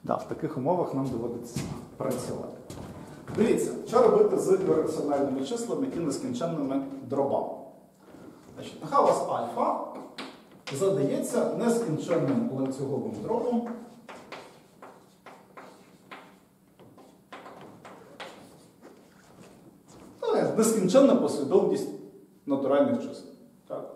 Да, в таких умовах нам доводиться працювати. Дивіться, що робити з ірраціональними числами і нескінченними дробами. Значить, нехай у вас альфа задається нескінченним ланцюговим дробом нескінченна послідовність натуральних чисел. Так?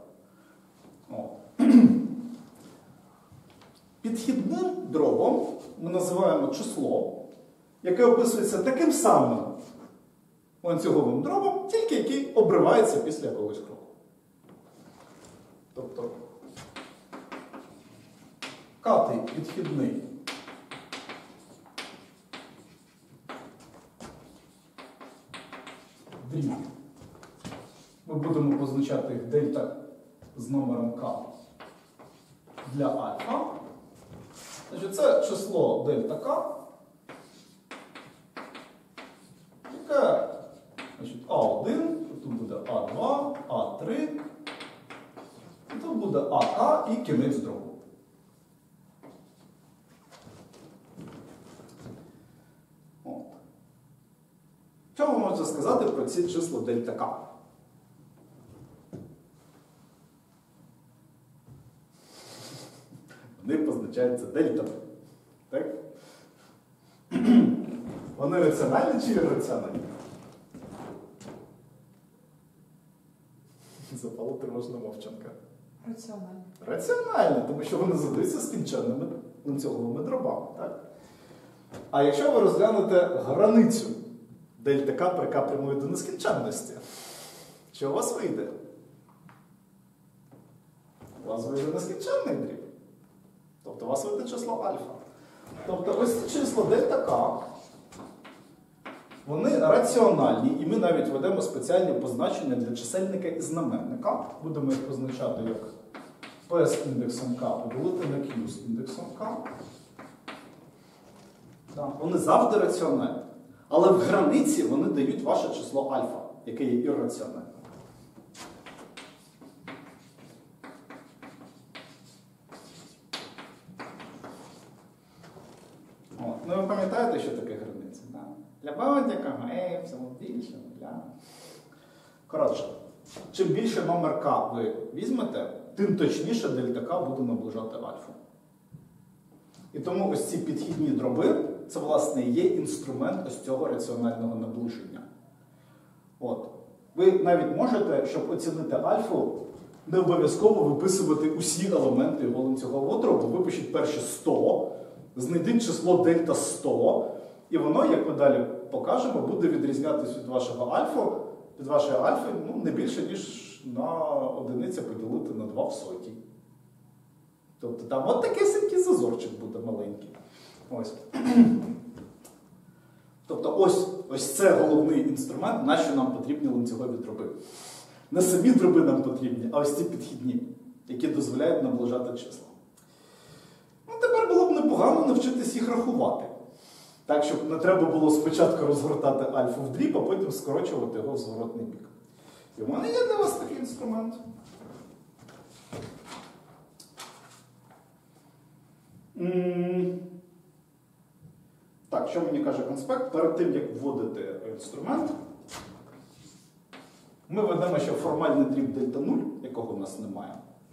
Підхідним дробом ми називаємо число, яке описується таким самим ланцюговим дробом, тільки який обривається після якогось кроку. Тобто катий підхідний дріб. Ми будемо позначати їх дельта з номером k для альфа. Значить, це число дельта k, яке, значить, А1, тут буде А2, А3, і тут буде АК і кінець дробу. Що ви можете сказати про ці числа дельта К? Вони позначаються дельтами. Так? Вони раціональні чи ірраціональні? Запала тривожна мовчанка. Раціональні. Раціональні, тому що вони задаються скінченними ланцюговими дробами. Так? А якщо ви розглянете границю дельта К при К прямує до нескінченності, що у вас вийде? У вас вийде нескінченний дріб. Тобто у вас вийде число альфа. Тобто ось ці числа дельта К, вони раціональні, і ми навіть ведемо спеціальні позначення для чисельника і знаменника. Будемо їх позначати як P з індексом К поділити на Q з індексом К. Вони завжди раціональні. Але в границі вони дають ваше число альфа, яке є ірраціональним. Ну ви пам'ятаєте, що таке границя? Да? Для будь-якого всього більше. Коротше, чим більше номер К ви візьмете, тим точніше дельта К буде наближати альфу. І тому ось ці підхідні дроби, це, власне, є інструмент ось цього раціонального наближення. От. Ви навіть можете, щоб оцінити альфу, не обов'язково виписувати усі елементи його ланцюгового дробу. Випишіть перші 100, знайдіть число дельта 100, і воно, як ми далі покажемо, буде відрізнятися від вашого альфа, від вашої альфи, не більше, ніж на одиниця поділити на 2 в соті. Тобто там от такий зазорчик буде маленький. Ось. Тобто ось це головний інструмент, на що нам потрібні ланцюгові дроби. Не самі дроби нам потрібні, а ось ці підхідні, які дозволяють наближати числа. Тепер було б непогано навчитись їх рахувати. Так, щоб не треба було спочатку розгортати альфу в дріб, а потім скорочувати його в зворотний бік. І в мене є для вас такий інструмент. Так, що мені каже конспект? Перед тим, як вводити інструмент, ми ведемо ще формальний дріб дельта 0, якого у нас немає.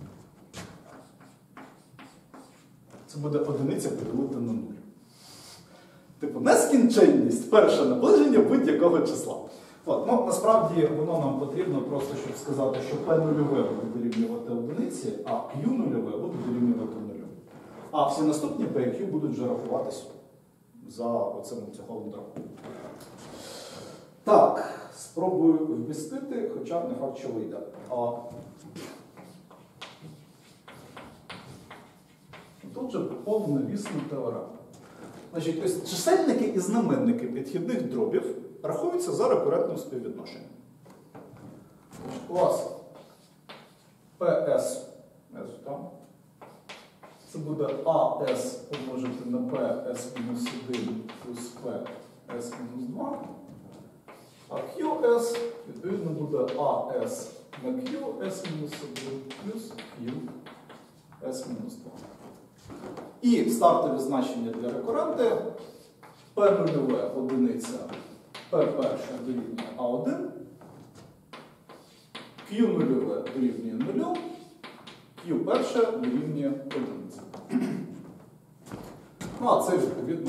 Це буде одиниця поділити на 0. Типу, нескінченність – перше наближення будь-якого числа. От, насправді, воно нам потрібно просто, щоб сказати, що P0 буде дорівнювати одиниці, а Q0 буде дорівнювати 0. А всі наступні P і Q будуть вже рахуватись за оцим ланцюговим дробом. Так, спробую вмістити, хоча не факт, що вийде. Тут же повновісна теорема. Значить, ось чисельники і знаменники підхідних дробів рахуються за рекурентним співвідношенням. У вас PS, це буде AS помножити на PS-1 плюс PS-2, а QS, відповідно, буде AS на QS-1 плюс QS-2. І стартові значення для рекуренти P0 одиниця, P1 дорівнює A1, Q0 дорівнює 0, Q1 дорівнює 1. Ну, а це відповідно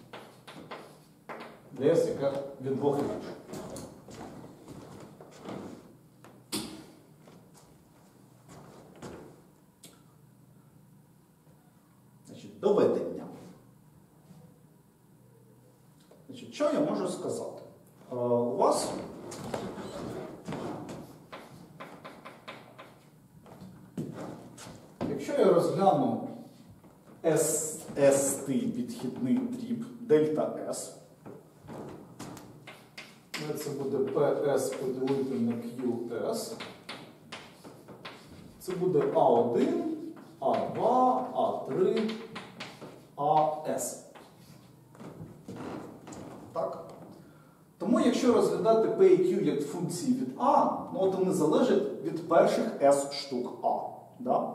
для S, яка від двох і більше. Доведення. Значить, що я можу сказати? У вас якщо я розгляну ST підхідний дріб дельта S, це буде PS поділити на QS, це буде A1, A2, A3, AS. Так? Тому, якщо розглядати P і Q як функції від А, ну, от вони залежать від перших S штук А. Да?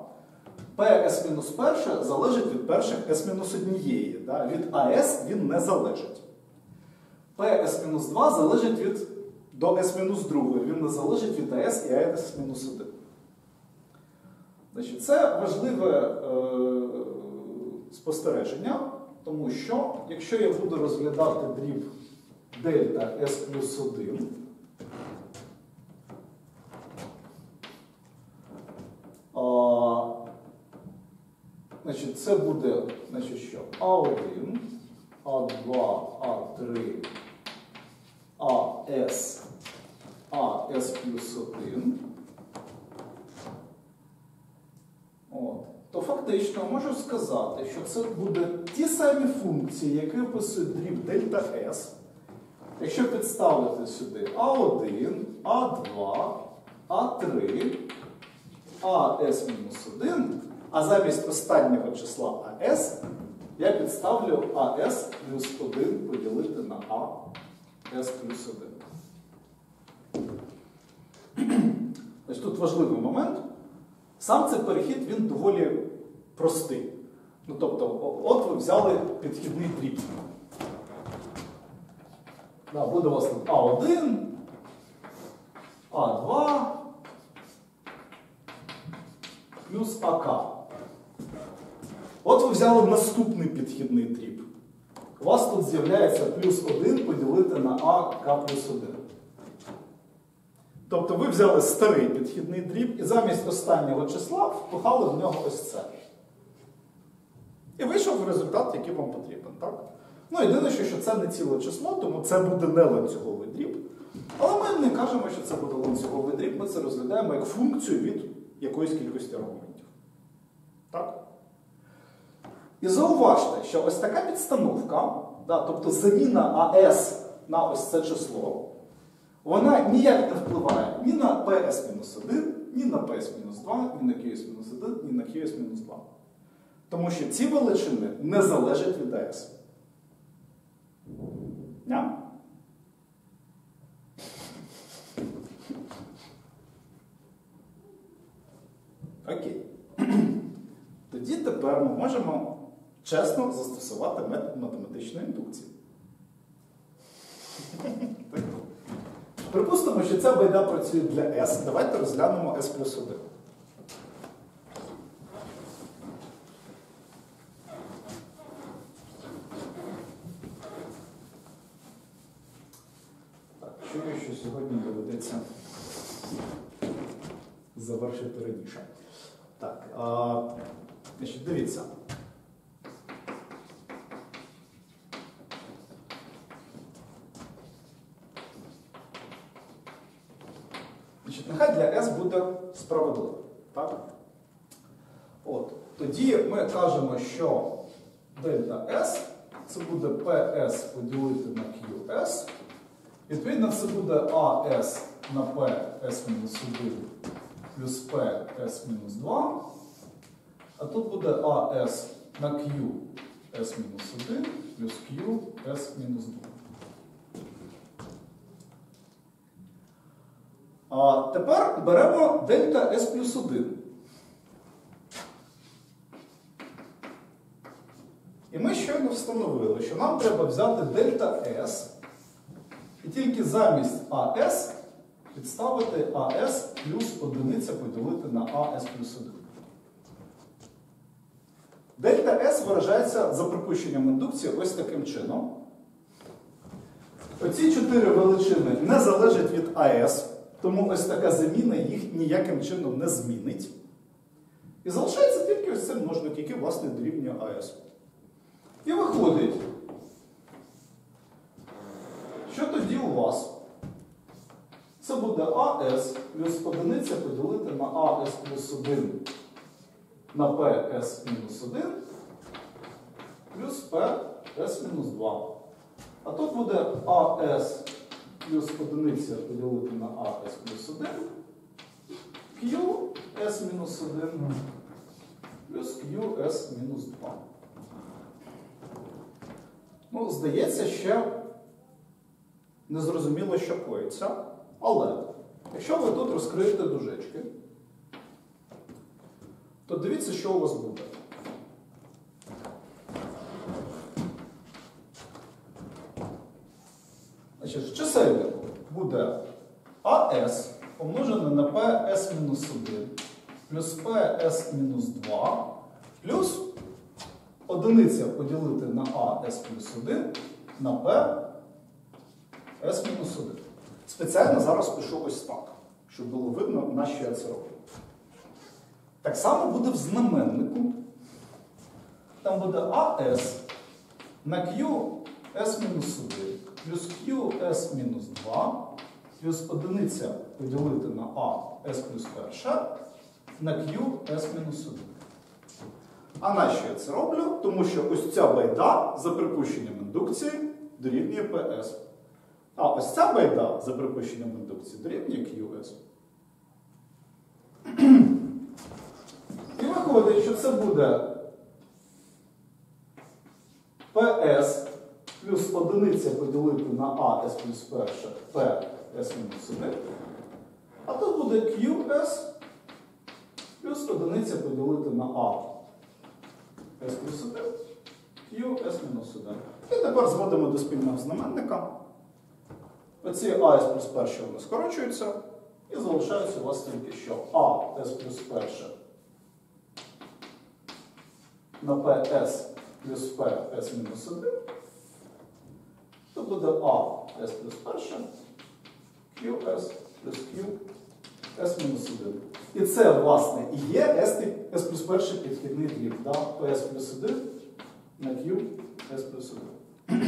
PS-1 залежить від перших S-1. Да? Від AS він не залежить. PS-2 залежить до S-2, він не залежить від AS і AS-1. Значить, це важливе спостереження, тому що, якщо я буду розглядати дріб дельта S плюс 1, значить, це буде, значить, що? А1, А2, А3, АС, АС плюс 1, то фактично можу сказати, що це будуть ті самі функції, які описують дріб дельта S. Якщо підставити сюди А1, А2, А3, АС-1, а замість останнього числа АС я підставлю АС плюс 1 поділити на АС плюс 1. Ось тут важливий момент. Сам цей перехід, він доволі простий. Ну, тобто, от ви взяли підхідний дріб. Да, буде у вас тут А1, А2 плюс АК. От ви взяли наступний підхідний дріб. У вас тут з'являється плюс 1 поділити на АК плюс 1. Тобто ви взяли старий підхідний дріб і замість останнього числа впихали в нього ось це. І вийшов результат, який вам потрібен. Так? Ну, єдине, що це не ціле число, тому це буде не ланцюговий дріб. Але ми не кажемо, що це буде ланцюговий дріб, ми це розглядаємо як функцію від якоїсь кількості аргументів. Так? І зауважте, що ось така підстановка, да, тобто заміна АС на ось це число, вона ніяк не впливає ні на PS-1, ні на PS-2, ні на QS-1, ні на QS-2. Тому що ці величини не залежать від АС. Yeah. Окей. Тоді тепер ми можемо чесно застосувати метод математичної індукції. Припустимо, що ця байда працює для S. Давайте розглянемо S плюс 1. Так, чую, що сьогодні доведеться завершити раніше. Так, значить, дивіться. Нехай для S буде справедливо. Так? От. Тоді ми кажемо, що дельта S це буде PS поділити на QS. Відповідно, це буде AS на PS-1 плюс PS-2. А тут буде AS на QS-1 плюс QS-2. А тепер беремо дельта S плюс 1. І ми щойно встановили, що нам треба взяти дельта S і тільки замість АС підставити АС плюс одиниця поділити на АС плюс 1. Дельта S виражається за припущенням індукції ось таким чином. Оці 4 величини не залежать від АС, тому ось така заміна їх ніяким чином не змінить. І залишається тільки ось цей множник, який, власне, дорівнює АС. І виходить, що тоді у вас? Це буде АС плюс одиниця поділити на АС плюс 1 на ПС мінус 1 плюс ПС мінус 2. А тут буде АС плюс одиниця поділити на АС плюс 1 QS мінус 1 плюс QS мінус 2. Ну, здається, ще незрозуміло, що коїться. Але, якщо ви тут розкриєте дужечки, то дивіться, що у вас буде. Значить, в чисельнику буде АС помножене на PS-1 плюс PS-2 плюс одиниця поділити на АС плюс 1 на PS-1. Спеціально зараз пишу ось так, щоб було видно, на що я це роблю. Так само буде в знаменнику. Там буде АС на QS-1 плюс QS-2 плюс одиниця поділити на АС плюс 1 на QS-1. А нащо я це роблю? Тому що ось ця байда за припущенням індукції дорівнює PS. А ось ця байда за припущенням індукції дорівнює QS. І виходить, що це буде PS плюс одиниця поділити на АС плюс 1 PS-1. А тут буде QS плюс одиниця поділити на АС плюс 1 QS-1. І тепер зводимо до спільного знаменника. Оці АС плюс 1 вони скорочуються. І залишається у вас тільки що АС плюс 1 на PS плюс PS-1, то буде АС плюс 1, QS плюс QS-1. І це, власне, і є S плюс 1 підхідний дріб. Да? PS плюс 1 на QS плюс 1.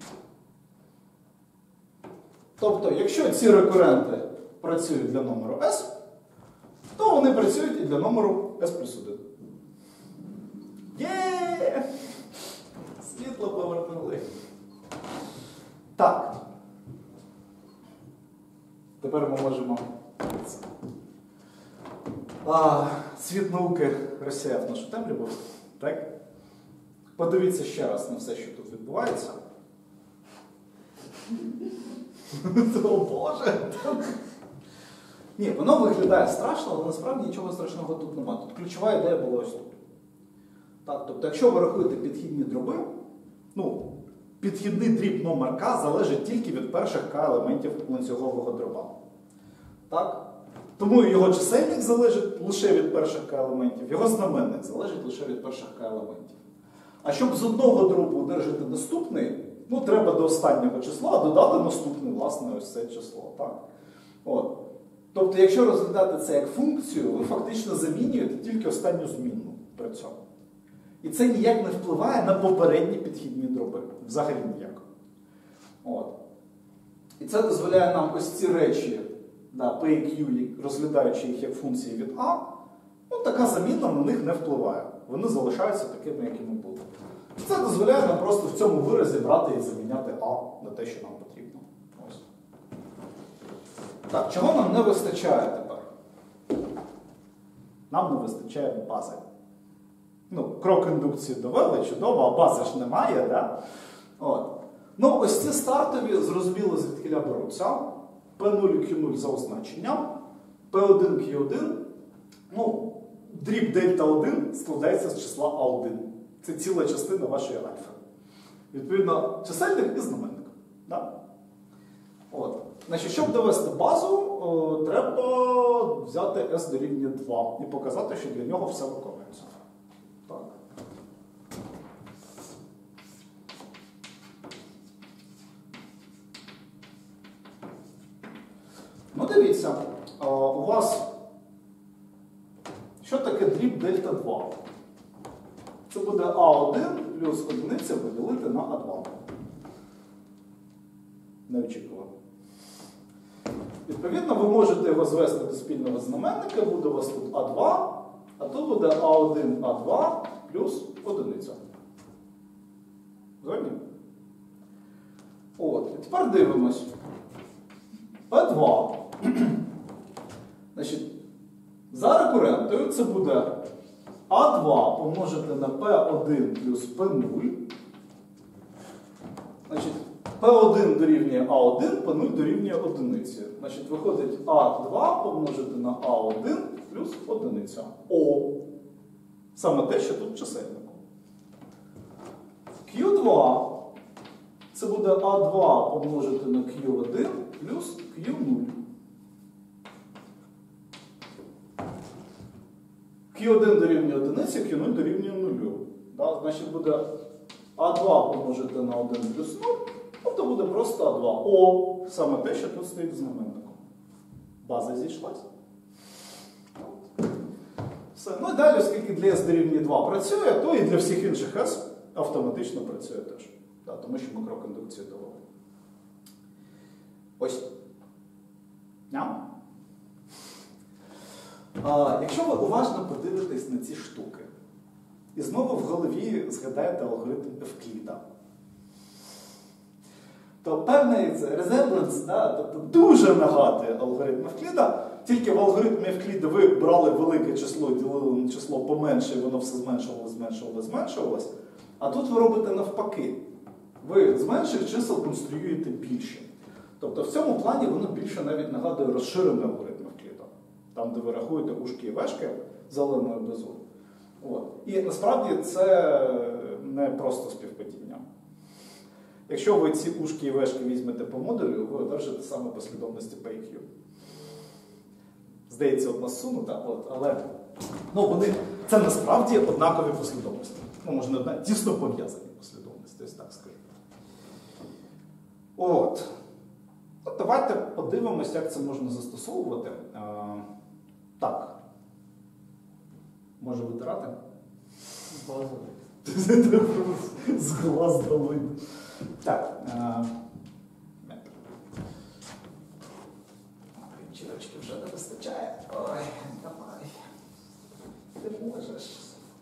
Тобто, якщо ці рекуренти працюють для номеру S, то вони працюють і для номеру S плюс 1. Є! Світло повернули. Так. Тепер ми можемо... Світ науки розсіяв нашу темряву. Так? Подивіться ще раз на все, що тут відбувається. О Боже! Ні, воно виглядає страшно, але насправді нічого страшного тут немає. Тут ключова ідея була ось тут. Так, тобто, якщо ви рахуєте підхідні дроби, ну, підхідний дріб номер К залежить тільки від перших К елементів ланцюгового дроба. Так? Тому його чисельник залежить лише від перших К елементів, його знаменник залежить лише від перших К елементів. А щоб з одного дробу одержати наступний, ну, треба до останнього числа додати наступне, власне, ось це число. Так? От. Тобто, якщо розглядати це як функцію, ви фактично замінюєте тільки останню змінну при цьому. І це ніяк не впливає на попередні підхідні дроби. Взагалі ніяк. От. І це дозволяє нам ось ці речі, да, P і Q, розглядаючи їх як функції від А, ну, така заміна на них не впливає. Вони залишаються такими, якими були. Це дозволяє нам просто в цьому виразі брати і заміняти А на те, що нам потрібно. Ось. Так, чого нам не вистачає тепер? Нам не вистачає бази. Ну, крок індукції довели, чудово, а бази ж немає, да? От. Ну, ось ці стартові, зрозуміло, звідкиля беруться. P0 і Q0 за означенням. P1, Q1. Ну, дріб дельта 1 складається з числа А1. Це ціла частина вашої альфи. Відповідно, чисельник і знаменник. Да? От. Значить, щоб довести базу, треба взяти s дорівнює 2 і показати, що для нього все виконується. Так. Ну, дивіться, у вас що таке дріб дельта 2? Це буде А1 плюс одиниця поділити на А2. Неочікувано. Відповідно, ви можете його звести до спільного знаменника, буде у вас тут А2, а тут буде А1, А2 плюс одиниця. Згодні? От, і тепер дивимось. P2. Значить, за рекурентою це буде А2 помножити на P1 плюс P0. Значить, P1 дорівнює А1, P0 дорівнює одиниці. Значить, виходить А2 помножити на А1 плюс одиниця. О! Саме те, що тут в чисельнику. Q2 це буде А2 помножити на Q1 плюс Q0. Q1 дорівнює одиниці, Q0 дорівнює 0. Да? Значить, буде А2 помножити на 1 плюс 0, тобто буде просто А2. О, саме те, що тут стоїть знаменником. База зійшлася. Все. Ну і далі, оскільки для S дорівнює 2 працює, то і для всіх інших S автоматично працює теж. Да, тому що ми крок індукції довели. Ось. Якщо ви уважно подивитесь на ці штуки, і знову в голові згадаєте алгоритм Евкліда, то певний resemblance, да, тобто дуже нагадує алгоритм Евкліда, тільки в алгоритмі Евкліда ви брали велике число і ділили на число поменше, і воно все зменшувалось. А тут ви робите навпаки. Ви з менших чисел конструюєте більше. Тобто в цьому плані воно більше навіть нагадує розширений алгоритм Евкліда. Там, де ви рахуєте ушки і вешки зеленою безу. От. І насправді це не просто співпадіння. Якщо ви ці ушки і вешки візьмете по модулю, ви одержите саме послідовності PQ. Здається, одна зсунута, але це насправді однакові послідовності. Можна тісно пов'язані послідовності, ось так скажу. От. Давайте подивимось, як це можна застосовувати. Так. Може витирати? З глаз долинь. Так. Чірочки вже не вистачає. Ой, давай. Ти можеш.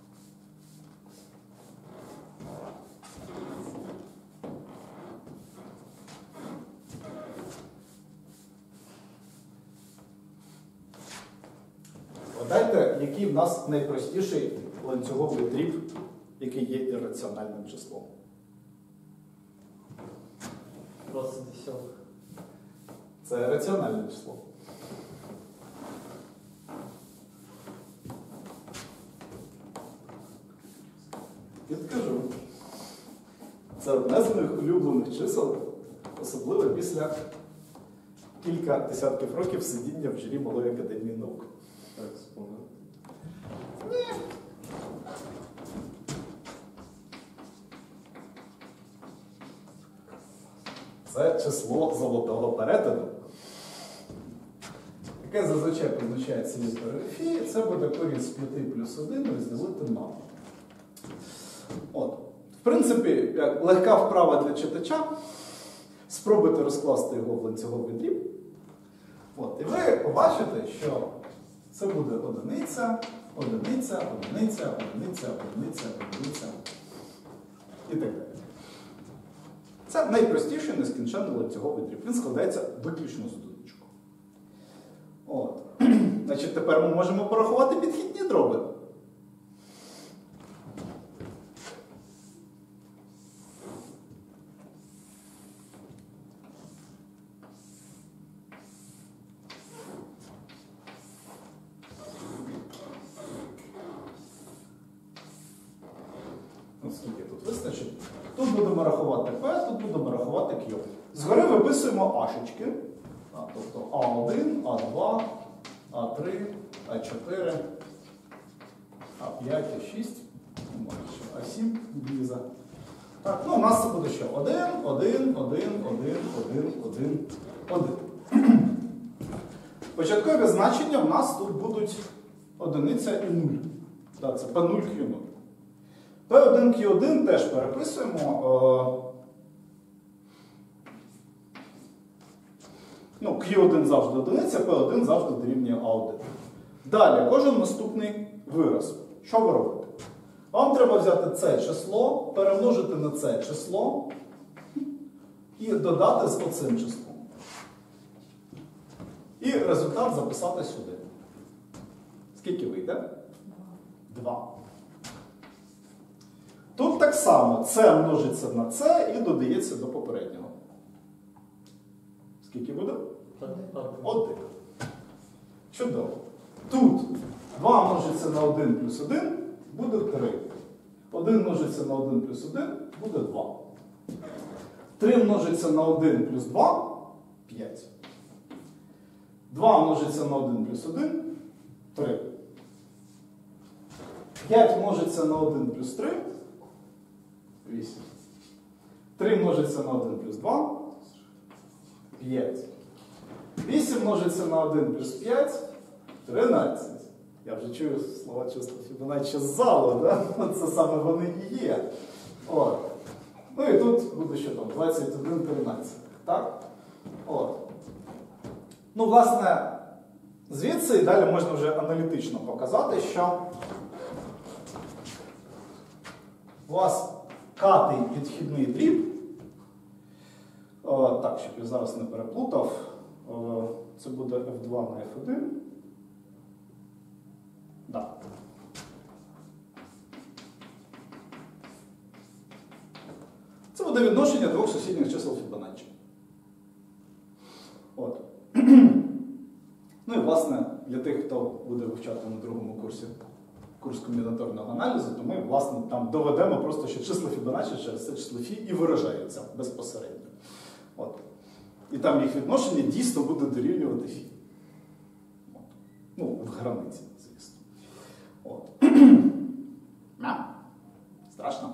Згадайте, який в нас найпростіший ланцюговий дріб, який є ірраціональним числом. 20. Це раціональне число. Підкажу. Це одне з моїх улюблених чисел, особливо після кілька десятків років сидіння в журі Малої академії наук. Так, вспомнил. Це число золотого перетину, яке зазвичай позначається літерою Фі, це буде корінь з 5 плюс 1 розділити на. От. В принципі, як легка вправа для читача, спробуйте розкласти його в ланцюговий дріб. От. І ви побачите, що це буде одиниця, одиниця, одиниця, одиниця, одиниця, одиниця і так далі. Це найпростіший нескінченний ланцюговий дріб. Він складається виключно з одиничок. От. Значить, тепер ми можемо порахувати підхідні дроби. скільки тут вистачить. Тут будемо рахувати P, тут будемо рахувати Q. Згори виписуємо ашечки. Тобто А1, А2, А3, А4, А5, А6, А7 влізе. Так, ну у нас це буде що? 1, 1, 1, 1, 1, 1, 1. Початкові значення в нас тут будуть одиниця і 0. Так, це P0, Q0. P1, Q1 теж переписуємо. Ну, Q1 завжди одиниця, P1 завжди дорівнює A1. Далі, кожен наступний вираз. Що ви робите? Вам треба взяти це число, перемножити на це число і додати з оцим числом. І результат записати сюди. Скільки вийде? 2. Тут так само це множиться на це і додається до попереднього. Скільки буде? 1. Чудово. Тут 2 множиться на 1 плюс 1 буде 3. 1 множиться на 1 плюс 1 буде 2. 3 множиться на 1 плюс 2 – 5. 2 множиться на 1 плюс 1 – 3. 5 множиться на 1 плюс 3 – 8. 3 множиться на 1 плюс 2 – 5. 8 множиться на 1 плюс 5 – 13. Я вже чую слова числа Фібоначчі з залу, да? Це саме вони і є. От. Ну і тут буде що там, 21, 13. Так? От. Ну, власне, звідси і далі можна вже аналітично показати, що у вас катий підхідний дріб, так, щоб я зараз не переплутав, це буде F2 на F1. Да. Це буде відношення двох сусідніх чисел Фібоначчі. От. Ну і, власне, для тих, хто буде вивчати на другому курсі курс комбінаторного аналізу, то ми, власне, там доведемо просто, що числа Фібоначчі через це число Фі і виражаються безпосередньо. От. І там їх відношення дійсно буде дорівнювати Фі. От. Ну, в границі, звісно. От. Страшно?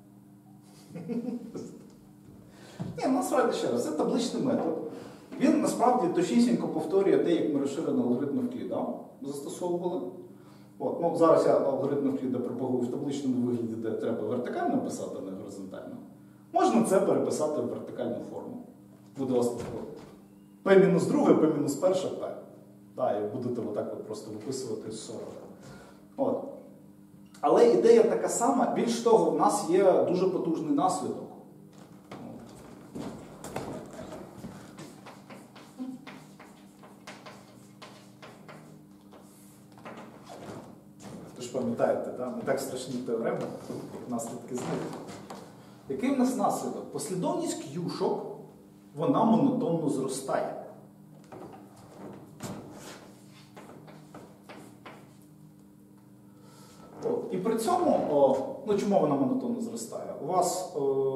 Ні, насправді ще раз, це табличний метод. Він насправді точнісінько повторює те, як ми розширений алгоритм Евкліда застосовували. От, ну, зараз я алгоритм Евкліда пропагую в табличному вигляді, де треба вертикально писати, а не горизонтально. Можна це переписати в вертикальну форму. Буде у вас P-2, P-1, P. Так, і будете отак от просто виписувати з 40. От. Але ідея така сама. Більш того, в нас є дуже потужний наслідок. Ви ж пам'ятаєте, да? Не так страшні теореми, як наслідки з них. Який в нас наслідок? Послідовність к'юшок, вона монотонно зростає. І при цьому, ну чому вона монотонно зростає? У вас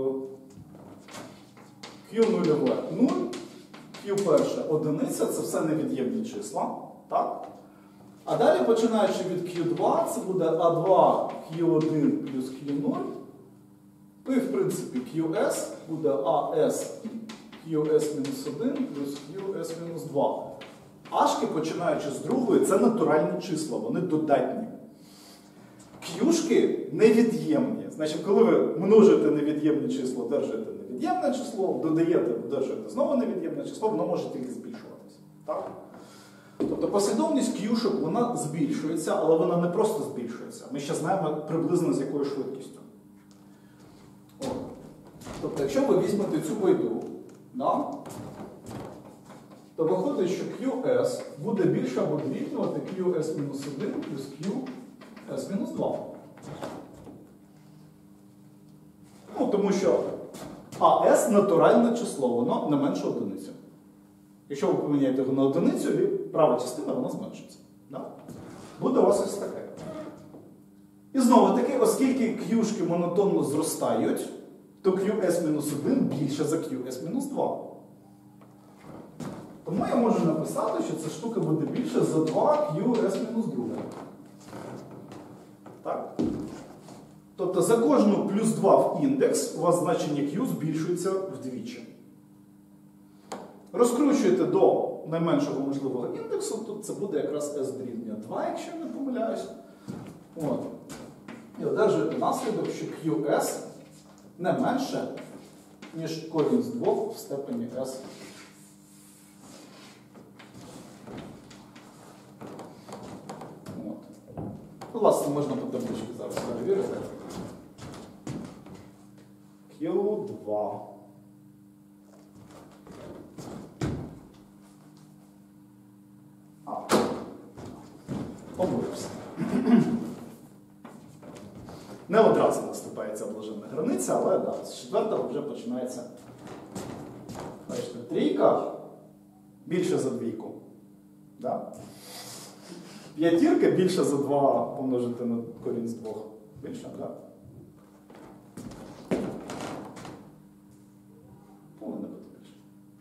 Q0 0, Q1 одиниця, це все невід'ємні числа. Так? А далі, починаючи від Q2, це буде A2 Q1 плюс Q0. І, в принципі, QS буде AS QS-1 плюс QS-2. Ашки, починаючи з другої, це натуральні числа, вони додатні. К'юшки невід'ємні. Значить, коли ви множите невід'ємні число, одержуєте невід'ємне число, додаєте, одержуєте знову невід'ємне число, воно може тільки збільшуватися. Так? Тобто послідовність к'юшок, вона збільшується, але вона не просто збільшується. Ми ще знаємо приблизно з якою швидкістю. О. Тобто, якщо ви візьмете цю байду, да, то виходить, що QS буде більше або дорівнювати QS-1 плюс QS-2. Ну, тому що АС натуральне число, воно не менше одиниці. Якщо ви поміняєте його на одиницю, права частина, вона зменшиться. Да? Буде у вас ось таке. І знову таки, оскільки Q-шки монотонно зростають, то QS-1 більше за QS-2. Тому я можу написати, що ця штука буде більше за 2 QS-2. Так? Тобто за кожну плюс 2 в індекс у вас значення Q збільшується вдвічі. Розкручуєте до найменшого можливого індексу, тут це буде якраз S дорівнює 2, якщо я не помиляюсь. От. І одержуєте наслідок, що QS не менше, ніж корінь з 2 в степені S. От. Власне, можна по табличці зараз перевірити. Q2. Помилився. Не одразу наступає ця блаженна границя, але да, з четвертого вже починається. Бачите, трійка більше за двійку. Да? П'ятірка більше за 2 помножити на корінь з 2. Більше, так? Да? Повинно бути більше.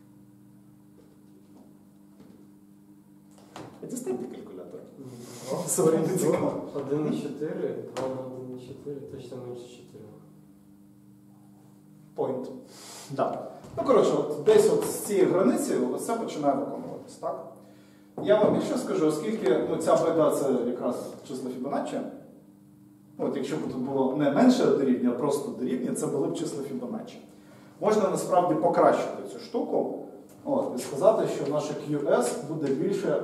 А дістаньте калькулятор. Сорі, не цікаво. 1,4, 2 на 1,4, точно менше 4. Point. Да. Ну, коротше, от десь от з цієї границі це починає виконуватись, так? Я вам більше скажу, оскільки ця байда це якраз число Фібоначчі. От якщо б тут було не менше дорівнює, а просто дорівнює, це були б числа Фібоначчі. Можна насправді покращити цю штуку і сказати, що наше QS буде більше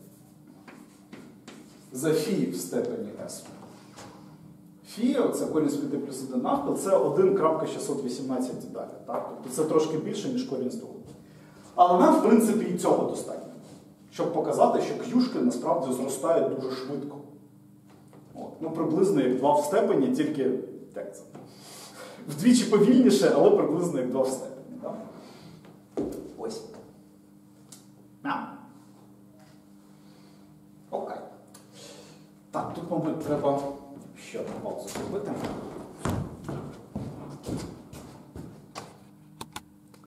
за φ в степені S. Φ, це корінь з 5 плюс 1 навпіл, це 1,618 і далі. Так? Тобто це трошки більше, ніж корінь з 2. Але нам, в принципі, і цього достатньо. Щоб показати, що Q-шки насправді зростають дуже швидко. Приблизно як 2 в степені, тільки так, це вдвічі повільніше, але приблизно як 2 в степені. Так? Ось. Окей. Так, тут, мабуть, треба ще одну паузу зробити.